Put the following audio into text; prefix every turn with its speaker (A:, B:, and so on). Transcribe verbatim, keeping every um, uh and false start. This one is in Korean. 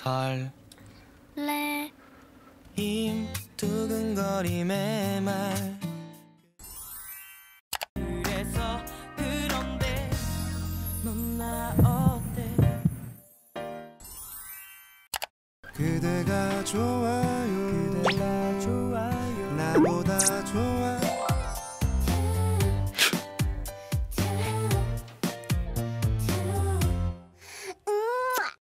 A: 설레
B: 힘 두근거림의 말 그래서 그런데 넌 나 어때 그대가 좋아요 그대가 좋아요 나보다 좋아요